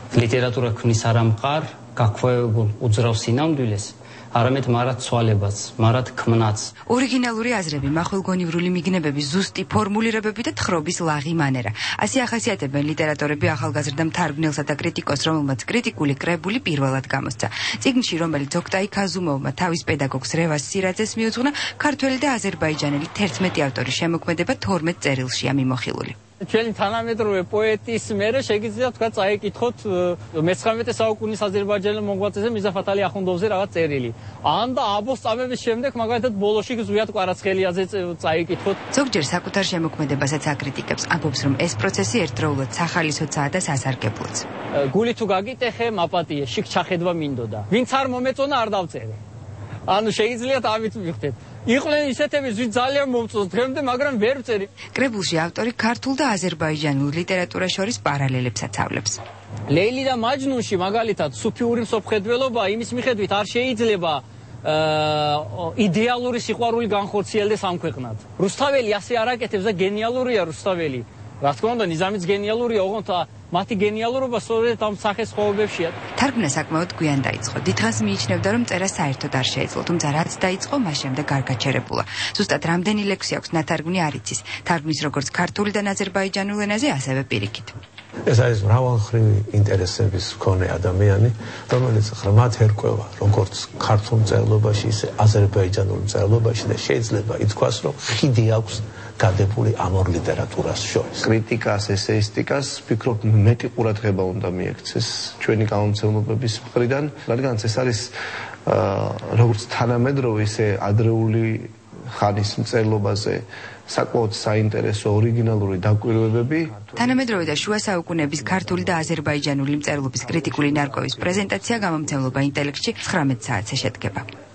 ლიტერატურა ქმნის არა მყარ, გაქვავებულ უძრავ სინამდვილეს, არამედ მარად ცვალებაც, მარად ქმნაც. ორიგინალური აზრები, მახვილგონივრული მიგნებები, ზუსტი ფორმულირებები და თხრობის ლაღი მანერა. ასე ახასიათებენ ლიტერატორები ახალგაზრდა მთარგმნელსა და კრიტიკოს, რომელმაც კრიტიკული კრებული პირველად გამოსცა. წიგნში, რომელიც ოქტაი ქაზუმოვმა თავის პედაგოგს რევას სირაძეს მიუძღვნა, ქართველი და აზერბაიჯანელი 11 ავტორის შემოქმედება 12 წერილშია მიმოხილული. ჩვენი თანამედროვე პოეტის მერე შეგიძლია თქვა წაიკითხოთ მე-19 საუკუნის აზერბაიჯანელ მონღოლეთზე მიზაფათალი ახუნდოვზე რაღაც წერილი. ან და აბოს წამების შემდეგ მაგალითად ბოლოში ზვიად კვარაცხელიაზე წაიკითხოთ. ზოგჯერ საკუთარ შემოქმედებასაც აკრიტიკებს, ამბობს, რომ ეს პროცესი ერთდროულად სახალისოცაა და სასარგებლოც. გული თუ გაგიტეხე, მაპატიე, შიგ ჩახედვა მინდოდა. ვინც არ მომეწონა, არ დავწერე. ანუ შეგიძლიათ ამით მივხვდეთ. იყვნენ ისეთები, ვინც ძალიან მომწონს დღემდე, მაგრამ ვერ ვწერი. კრებულში ავტორი ქართულ და აზერბაიჯანულ ლიტერატურას შორის პარალელებსაც ავლებს. ლეილი და მაჯნუნში მაგალითად სუფიური მსოფლმხედველობა იმის მიხედვით არ შეიძლება იდეალური სიყვარული განხორციელდეს ამ ქვეყნად. რუსთაველი ასე არ აკეთებს და გენიალურია რუსთაველი. რა თქმა უნდა, ნიზამიც გენიალურია, ოღონდ მათი გენიალურობა სწორედ ამ სახეს ხოვებებშია. თარგმნა საკმაოდ გვიან დაიწყო. დიდხანს მიიჩნევდა, რომ წერა საერთოდ არ შეეძლო, თუმცა რაც დაიწყო, მას შემდეგ არ გაჩერებულა. ზუსტად რამდენი ლექსი აქვს ნათარგმნი არ იცის. თარგმნის როგორც ქართულიდან აზერბაიჯანულ ენაზე, ასევე პირიქით. ეს არის მრავალმხრივი ინტერესების მქონე ადამიანი, რომელიც ღრმად ერკვევა როგორც ქართულ მწერლობაში, ისე აზერბაიჯანულ მწერლობაში და შეიძლება ითქვას, რომ ხიდი აქვს გადებული ამ ორ ლიტერატურას შორის. კრიტიკას, ესეისტიკას, ვფიქრობ, მეტი ყურადღება უნდა მიექცეს ჩვენი გამომცემლობების მხრიდან, რადგან ეს არის როგორც თანამედროვე, ისე ადრეული ხანის მწერლობაზე საკმაოდ საინტერესო ორიგინალური დაკვირვებები. თანამედროვე და შუა საუკუნეების ქართული და აზერბაიჯანული მწერლობის კრიტიკული ნარკვევის პრეზენტაცია გამომცემლობა ინტელექტში 19 საათზე შედგება.